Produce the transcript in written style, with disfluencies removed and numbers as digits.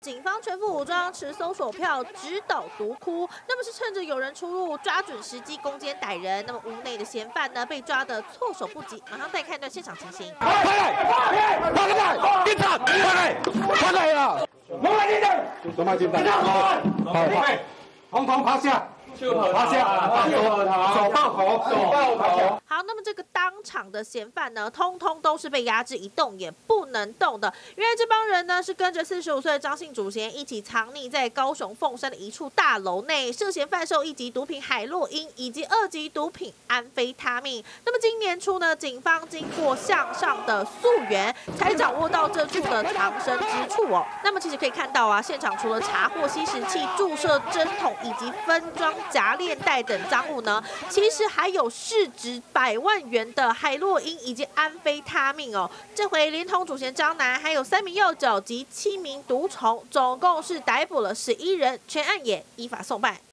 警方全副武装，持搜索票直捣毒窟。那么是趁着有人出入，抓准时机攻坚歹人。那么屋内的嫌犯呢，被抓得措手不及。马上带看一段现场情形。 快来！快来！警察！快来！快来呀！龙马进站！龙马进站！好，统统趴下！趴下！手抱头！手抱头！ 好，那么这个当场的嫌犯呢，通通都是被压制一动也不能动的。原来这帮人呢是跟着45岁的张姓主嫌一起藏匿在高雄凤山的一处大楼内，涉嫌贩售1级毒品海洛因以及2级毒品安非他命。那么今年初呢，警方经过向上的溯源，才掌握到这处的藏身之处哦。那么其实可以看到啊，现场除了查获吸食器、注射针筒以及分装夹链袋等赃物呢，其实还有市值100万元的海洛因以及安非他命哦。这回连同主嫌张男，还有3名幼酒及7名毒虫，总共是逮捕了11人，全案也依法送办。